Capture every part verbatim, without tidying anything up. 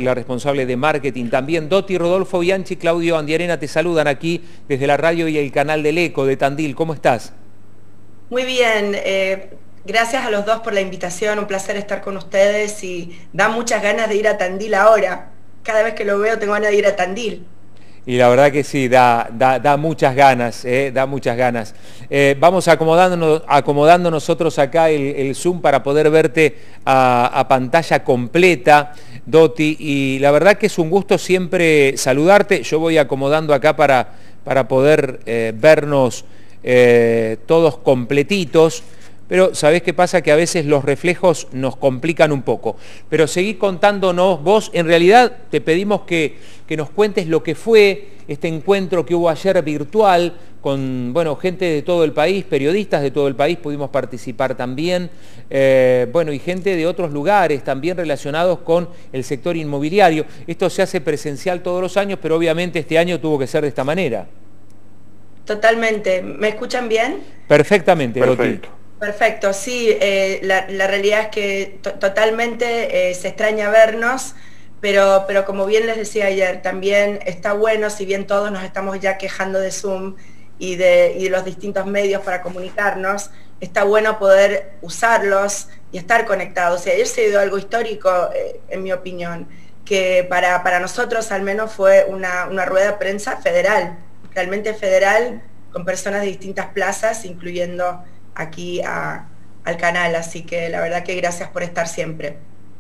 La responsable de marketing también. Doti, Rodolfo Bianchi, Claudio Andiarena te saludan aquí desde la radio y el canal del Eco de Tandil. ¿Cómo estás? Muy bien, eh, gracias a los dos por la invitación, un placer estar con ustedes y da muchas ganas de ir a Tandil ahora. Cada vez que lo veo tengo ganas de ir a Tandil. Y la verdad que sí, da, da, da muchas ganas, eh, da muchas ganas. Eh, vamos acomodándonos, acomodando nosotros acá el, el Zoom para poder verte a, a pantalla completa, Doti, y la verdad que es un gusto siempre saludarte. Yo voy acomodando acá para, para poder eh, vernos eh, todos completitos. Pero ¿sabés qué pasa? Que a veces los reflejos nos complican un poco. Pero seguí contándonos, vos en realidad te pedimos que, que nos cuentes lo que fue este encuentro que hubo ayer virtual con bueno, gente de todo el país, periodistas de todo el país, pudimos participar también, eh, bueno, y gente de otros lugares también relacionados con el sector inmobiliario. Esto se hace presencial todos los años, pero obviamente este año tuvo que ser de esta manera. Totalmente. ¿Me escuchan bien? Perfectamente, Perfecto. Doti. Perfecto, sí, eh, la, la realidad es que to totalmente eh, se extraña vernos, pero, pero como bien les decía ayer, también está bueno, si bien todos nos estamos ya quejando de Zoom y de, y de los distintos medios para comunicarnos, está bueno poder usarlos y estar conectados. Y ayer se dio algo histórico, eh, en mi opinión, que para, para nosotros al menos fue una, una rueda de prensa federal, realmente federal, con personas de distintas plazas, incluyendo aquí a, al canal, así que la verdad que gracias por estar siempre.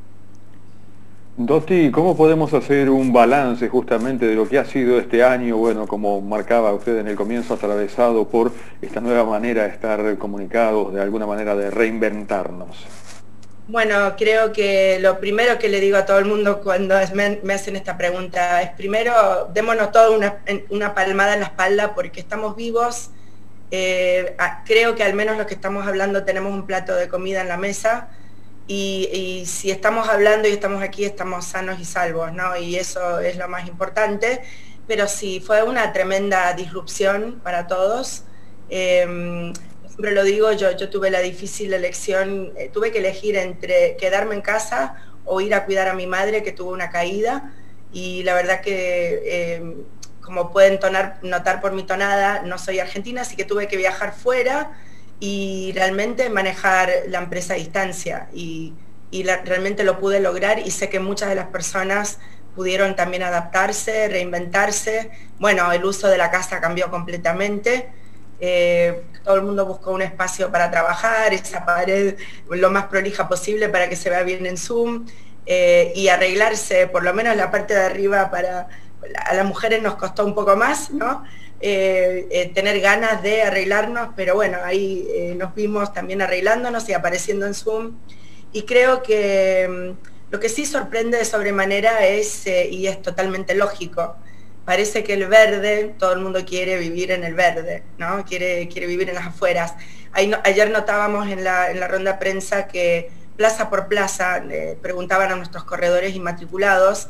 Doti, ¿cómo podemos hacer un balance justamente de lo que ha sido este año, bueno, como marcaba usted en el comienzo, atravesado por esta nueva manera de estar comunicados, de alguna manera de reinventarnos? Bueno, creo que lo primero que le digo a todo el mundo cuando me, me hacen esta pregunta es primero, démonos todos una, una palmada en la espalda porque estamos vivos. Eh, creo que al menos los que estamos hablando tenemos un plato de comida en la mesa y, y si estamos hablando y estamos aquí estamos sanos y salvos, ¿no? Y eso es lo más importante, pero sí, fue una tremenda disrupción para todos. Eh, siempre lo digo, yo, yo tuve la difícil elección, eh, tuve que elegir entre quedarme en casa o ir a cuidar a mi madre que tuvo una caída y la verdad que... Eh, como pueden tonar, notar por mi tonada, no soy argentina, así que tuve que viajar fuera y realmente manejar la empresa a distancia. Y, y la, realmente lo pude lograr y sé que muchas de las personas pudieron también adaptarse, reinventarse. Bueno, el uso de la casa cambió completamente. Eh, todo el mundo buscó un espacio para trabajar, esa pared lo más prolija posible para que se vea bien en Zoom eh, y arreglarse, por lo menos la parte de arriba para... A las mujeres nos costó un poco más, ¿no? Eh, eh, tener ganas de arreglarnos, pero bueno, ahí eh, nos vimos también arreglándonos y apareciendo en Zoom. Y creo que um, lo que sí sorprende de sobremanera es, eh, y es totalmente lógico, parece que el verde, todo el mundo quiere vivir en el verde, ¿no? Quiere, quiere vivir en las afueras. Ahí no, ayer notábamos en la, en la ronda de prensa que plaza por plaza le preguntaban a nuestros corredores inmatriculados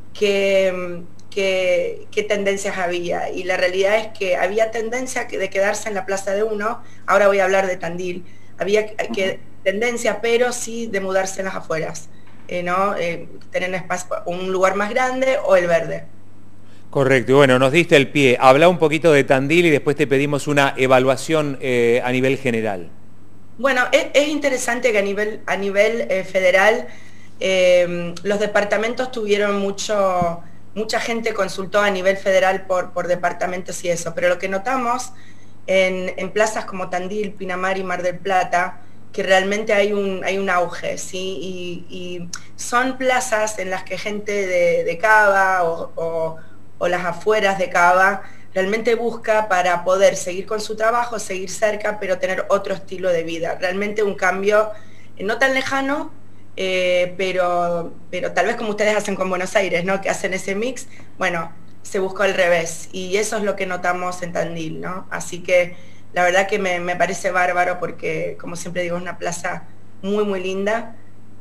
que... Qué, qué tendencias había, y la realidad es que había tendencia de quedarse en la plaza de uno, ahora voy a hablar de Tandil, había que, tendencia, pero sí de mudarse en las afueras, eh, ¿no? Eh, tener un, espacio, un lugar más grande o el verde. Correcto, y bueno, nos diste el pie, habla un poquito de Tandil y después te pedimos una evaluación eh, a nivel general. Bueno, es, es interesante que a nivel, a nivel eh, federal eh, los departamentos tuvieron mucho... Mucha gente consultó a nivel federal por, por departamentos y eso, pero lo que notamos en, en plazas como Tandil, Pinamar y Mar del Plata, que realmente hay un, hay un auge, ¿sí? Y, y son plazas en las que gente de, de Cava o, o, o las afueras de Cava realmente busca para poder seguir con su trabajo, seguir cerca, pero tener otro estilo de vida. Realmente un cambio no tan lejano, Eh, pero, pero tal vez como ustedes hacen con Buenos Aires, ¿no? Que hacen ese mix, bueno, se buscó al revés, y eso es lo que notamos en Tandil, ¿no? Así que la verdad que me, me parece bárbaro porque, como siempre digo, es una plaza muy, muy linda,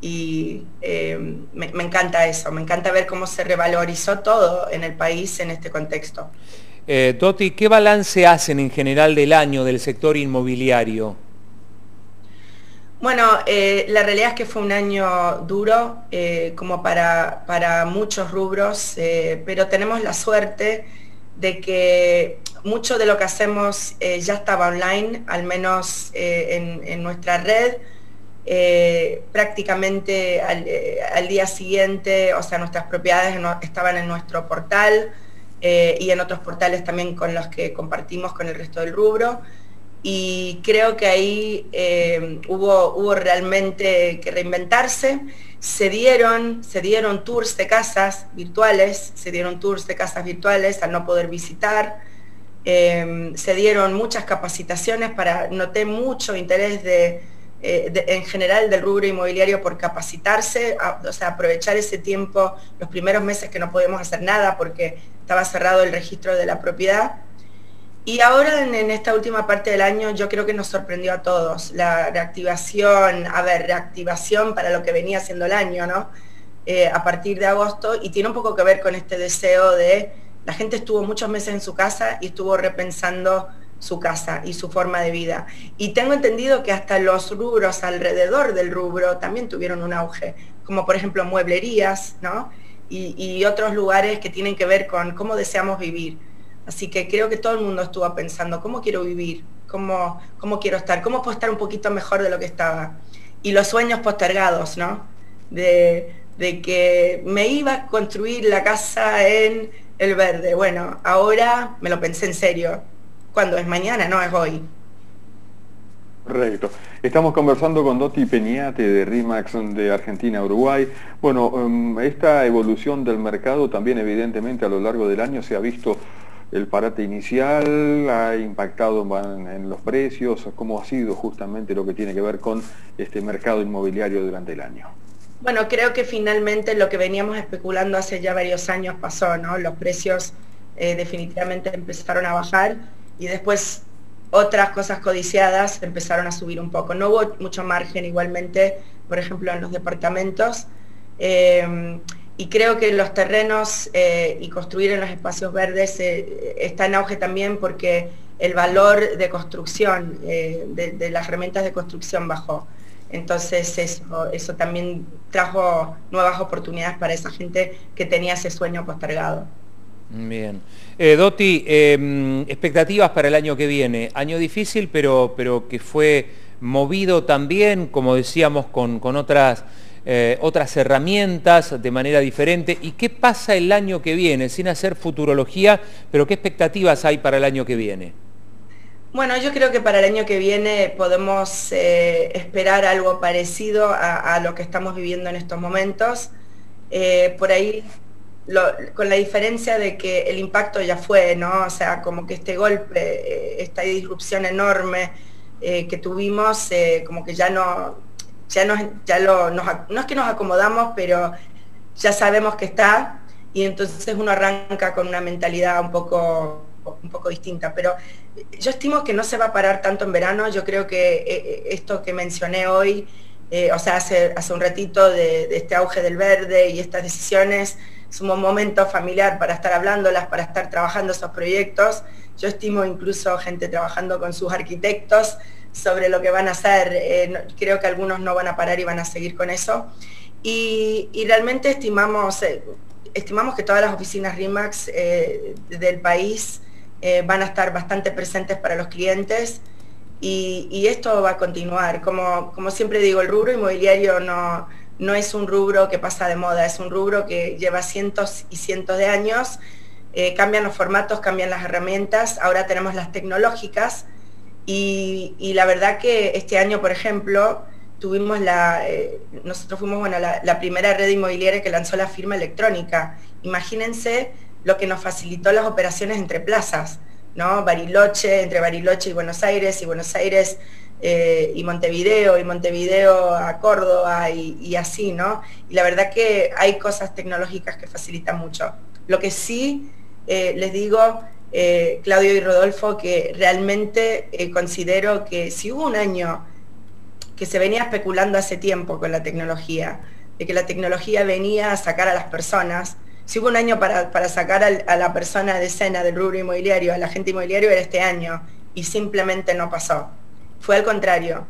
y eh, me, me encanta eso, me encanta ver cómo se revalorizó todo en el país en este contexto. Eh, Doti, ¿qué balance hacen en general del año del sector inmobiliario? Bueno, eh, la realidad es que fue un año duro, eh, como para, para muchos rubros, eh, pero tenemos la suerte de que mucho de lo que hacemos eh, ya estaba online, al menos eh, en, en nuestra red. Eh, prácticamente al, eh, al día siguiente, o sea, nuestras propiedades no, estaban en nuestro portal eh, y en otros portales también con los que compartimos con el resto del rubro. Y creo que ahí eh, hubo, hubo realmente que reinventarse. Se dieron, se dieron tours de casas virtuales, se dieron tours de casas virtuales al no poder visitar. Eh, se dieron muchas capacitaciones, para, noté mucho interés de, eh, de, en general del rubro inmobiliario por capacitarse, a, o sea, aprovechar ese tiempo, los primeros meses que no podíamos hacer nada porque estaba cerrado el registro de la propiedad. Y ahora en, en esta última parte del año yo creo que nos sorprendió a todos, la reactivación, a ver, reactivación para lo que venía siendo el año, ¿no? Eh, a partir de agosto, y tiene un poco que ver con este deseo de, la gente estuvo muchos meses en su casa y estuvo repensando su casa y su forma de vida. Y tengo entendido que hasta los rubros alrededor del rubro también tuvieron un auge, como por ejemplo mueblerías, ¿no? Y, y otros lugares que tienen que ver con cómo deseamos vivir. Así que creo que todo el mundo estuvo pensando, ¿cómo quiero vivir? ¿Cómo, cómo quiero estar? ¿Cómo puedo estar un poquito mejor de lo que estaba? Y los sueños postergados, ¿no? De, de que me iba a construir la casa en el verde. Bueno, ahora me lo pensé en serio. ¿Cuándo? Es mañana, no es hoy. Correcto. Estamos conversando con Doti Peñate de RE/MAX de Argentina, Uruguay. Bueno, um, esta evolución del mercado también evidentemente a lo largo del año se ha visto. El parate inicial ha impactado en, en los precios. ¿Cómo ha sido justamente lo que tiene que ver con este mercado inmobiliario durante el año? Bueno, creo que finalmente lo que veníamos especulando hace ya varios años pasó, ¿no? Los precios eh, definitivamente empezaron a bajar y después otras cosas codiciadas empezaron a subir un poco. No hubo mucho margen igualmente, por ejemplo, en los departamentos. Eh, Y creo que los terrenos eh, y construir en los espacios verdes eh, está en auge también porque el valor de construcción, eh, de, de las herramientas de construcción bajó. Entonces eso, eso también trajo nuevas oportunidades para esa gente que tenía ese sueño postergado. Bien. Eh, Doti, eh, expectativas para el año que viene. Año difícil, pero, pero que fue movido también, como decíamos, con, con otras... Eh, otras herramientas de manera diferente. ¿Y qué pasa el año que viene? Sin hacer futurología, pero ¿qué expectativas hay para el año que viene? Bueno, yo creo que para el año que viene podemos eh, esperar algo parecido a, a lo que estamos viviendo en estos momentos. Eh, por ahí, lo, con la diferencia de que el impacto ya fue, ¿no? O sea, como que este golpe, eh, esta disrupción enorme eh, que tuvimos, eh, como que ya no... Ya, nos, ya lo, nos, no es que nos acomodamos, pero ya sabemos que está y entonces uno arranca con una mentalidad un poco, un poco distinta. Pero yo estimo que no se va a parar tanto en verano. Yo creo que esto que mencioné hoy, eh, o sea, hace, hace un ratito de, de este auge del verde y estas decisiones, es un momento familiar para estar hablándolas, para estar trabajando esos proyectos. Yo estimo incluso gente trabajando con sus arquitectos sobre lo que van a hacer. Eh, no, creo que algunos no van a parar y van a seguir con eso. Y, y realmente estimamos, eh, estimamos que todas las oficinas RE/MAX eh, del país eh, van a estar bastante presentes para los clientes y, y esto va a continuar. Como, como siempre digo, el rubro inmobiliario no, no es un rubro que pasa de moda, es un rubro que lleva cientos y cientos de años. Eh, cambian los formatos, cambian las herramientas, ahora tenemos las tecnológicas. Y, y la verdad que este año, por ejemplo, tuvimos la, eh, nosotros fuimos bueno, la, la primera red inmobiliaria que lanzó la firma electrónica. Imagínense lo que nos facilitó las operaciones entre plazas, ¿no? Bariloche, entre Bariloche y Buenos Aires, y Buenos Aires eh, y Montevideo, y Montevideo a Córdoba, y, y así, ¿no? Y la verdad que hay cosas tecnológicas que facilitan mucho. Lo que sí eh, les digo... Eh, Claudio y Rodolfo, que realmente eh, considero que si hubo un año que se venía especulando hace tiempo con la tecnología, de que la tecnología venía a sacar a las personas, si hubo un año para, para sacar al, a la persona de escena del rubro inmobiliario, al agente inmobiliario, era este año, y simplemente no pasó. Fue al contrario.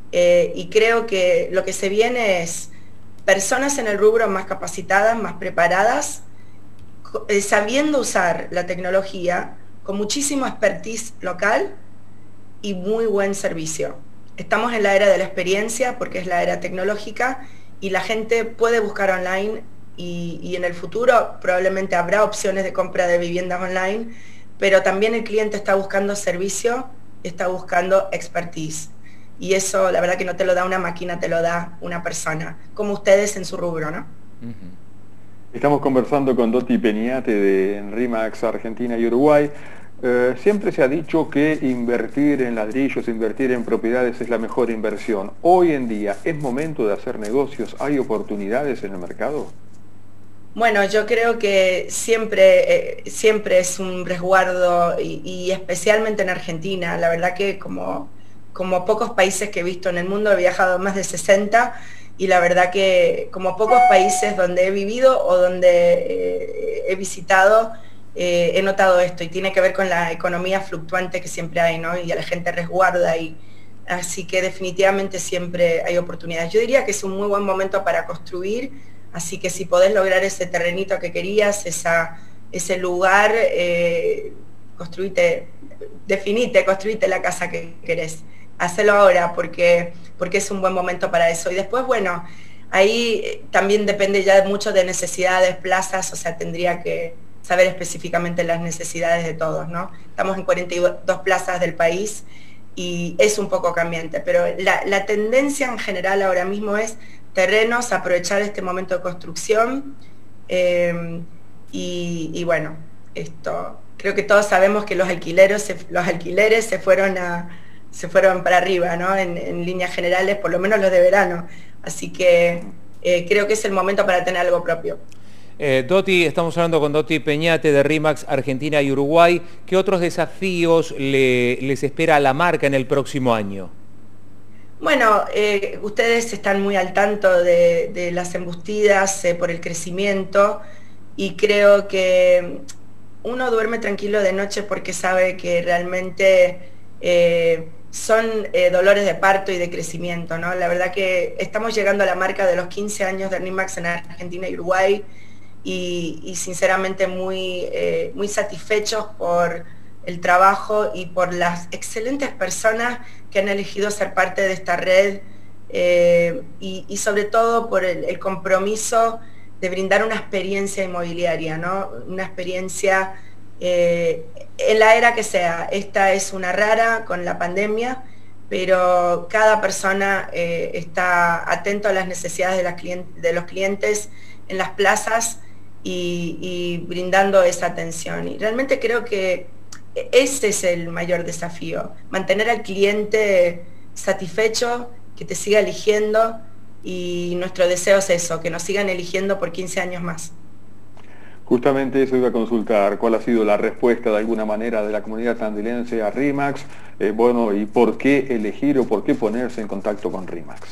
eh, y creo que lo que se viene es personas en el rubro más capacitadas, más preparadas, eh, sabiendo usar la tecnología, con muchísimo expertise local y muy buen servicio. Estamos en la era de la experiencia porque es la era tecnológica y la gente puede buscar online y, y en el futuro probablemente habrá opciones de compra de viviendas online, pero también el cliente está buscando servicio, está buscando expertise. Y eso la verdad que no te lo da una máquina, te lo da una persona, como ustedes en su rubro, ¿no? Uh-huh. Estamos conversando con Doti Peñate de RIMAX Argentina y Uruguay. Eh, siempre se ha dicho que invertir en ladrillos, invertir en propiedades es la mejor inversión. Hoy en día, ¿es momento de hacer negocios? ¿Hay oportunidades en el mercado? Bueno, yo creo que siempre, eh, siempre es un resguardo y, y especialmente en Argentina. La verdad que como, como pocos países que he visto en el mundo, he viajado más de sesenta y la verdad que como pocos países donde he vivido o donde eh, he visitado, Eh, he notado esto y tiene que ver con la economía fluctuante que siempre hay, ¿no? Y a la gente resguarda, y así que definitivamente siempre hay oportunidades. Yo diría que es un muy buen momento para construir, así que si podés lograr ese terrenito que querías, esa, ese lugar, eh, construite, definite, construite la casa que querés. Hacelo ahora porque, porque es un buen momento para eso. Y después, bueno, ahí también depende ya mucho de necesidades, plazas, o sea, tendría que saber específicamente las necesidades de todos, ¿no? Estamos en cuarenta y dos plazas del país y es un poco cambiante, pero la, la tendencia en general ahora mismo es terrenos, aprovechar este momento de construcción eh, y, y bueno, esto, creo que todos sabemos que los alquileres se, los alquileres se fueron, a, se fueron para arriba, ¿no? En, en líneas generales, por lo menos los de verano, así que eh, creo que es el momento para tener algo propio. Eh, Doti, estamos hablando con Doti Peñate de RIMAX Argentina y Uruguay. ¿Qué otros desafíos le, les espera a la marca en el próximo año? Bueno, eh, ustedes están muy al tanto de, de las embustidas eh, por el crecimiento y creo que uno duerme tranquilo de noche porque sabe que realmente eh, son eh, dolores de parto y de crecimiento, ¿no? La verdad que estamos llegando a la marca de los quince años de RIMAX en Argentina y Uruguay. Y, y sinceramente muy, eh, muy satisfechos por el trabajo y por las excelentes personas que han elegido ser parte de esta red eh, y, y sobre todo por el, el compromiso de brindar una experiencia inmobiliaria, ¿no? Una experiencia eh, en la era que sea. Esta es una rara con la pandemia, pero cada persona eh, está atento a las necesidades de, las clientes, de los clientes en las plazas y, y brindando esa atención. Y realmente creo que ese es el mayor desafío, mantener al cliente satisfecho, que te siga eligiendo, y nuestro deseo es eso, que nos sigan eligiendo por quince años más. Justamente eso iba a consultar, ¿cuál ha sido la respuesta de alguna manera de la comunidad tandilense a RIMAX? Eh, bueno, y por qué elegir o por qué ponerse en contacto con RIMAX.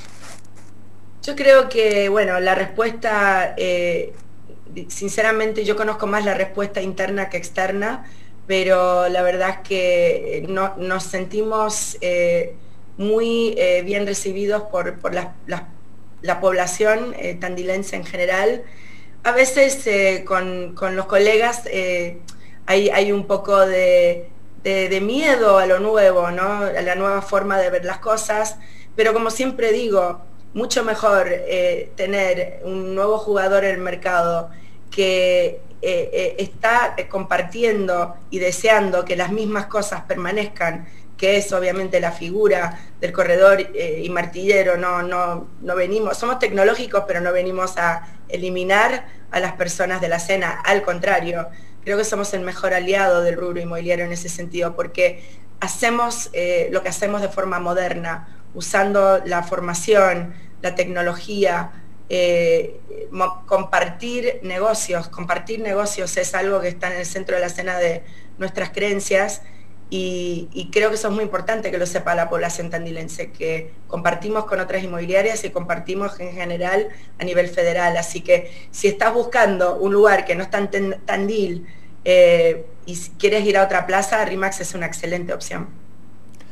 Yo creo que, bueno, la respuesta, eh, sinceramente yo conozco más la respuesta interna que externa, pero la verdad es que no, nos sentimos eh, muy eh, bien recibidos por, por la, la, la población eh, tandilense en general. A veces eh, con, con los colegas eh, hay, hay un poco de, de, de miedo a lo nuevo, ¿no? A la nueva forma de ver las cosas, pero como siempre digo, mucho mejor eh, tener un nuevo jugador en el mercado que eh, eh, está compartiendo y deseando que las mismas cosas permanezcan, que es obviamente la figura del corredor eh, y martillero. No, no, no venimos, somos tecnológicos, pero no venimos a eliminar a las personas de la escena, al contrario, creo que somos el mejor aliado del rubro inmobiliario en ese sentido, porque hacemos eh, lo que hacemos de forma moderna, usando la formación, la tecnología, eh, compartir negocios. Compartir negocios es algo que está en el centro de la escena de nuestras creencias y, y creo que eso es muy importante que lo sepa la población tandilense, que compartimos con otras inmobiliarias y compartimos en general a nivel federal. Así que si estás buscando un lugar que no está en Tandil eh, y si quieres ir a otra plaza, RIMAX es una excelente opción.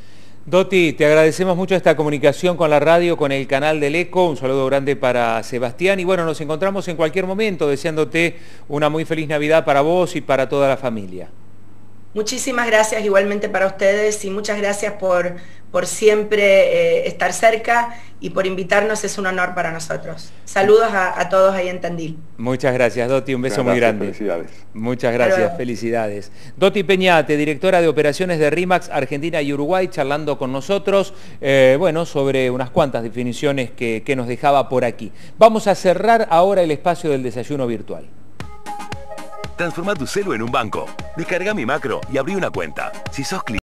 Doti, te agradecemos mucho esta comunicación con la radio, con el canal del Eco. Un saludo grande para Sebastián. Y bueno, nos encontramos en cualquier momento, deseándote una muy feliz Navidad para vos y para toda la familia. Muchísimas gracias igualmente para ustedes y muchas gracias por, por siempre eh, estar cerca y por invitarnos, es un honor para nosotros. Saludos a, a todos ahí en Tandil. Muchas gracias, Doti, un beso Gracias, muy grande. Felicidades. Muchas gracias, felicidades. Doti Peñate, directora de operaciones de RIMAX Argentina y Uruguay, charlando con nosotros, eh, bueno, sobre unas cuantas definiciones que, que nos dejaba por aquí. Vamos a cerrar ahora el espacio del desayuno virtual. Transforma tu celu en un banco. Descarga Mi Macro y abrí una cuenta. Si sos cliente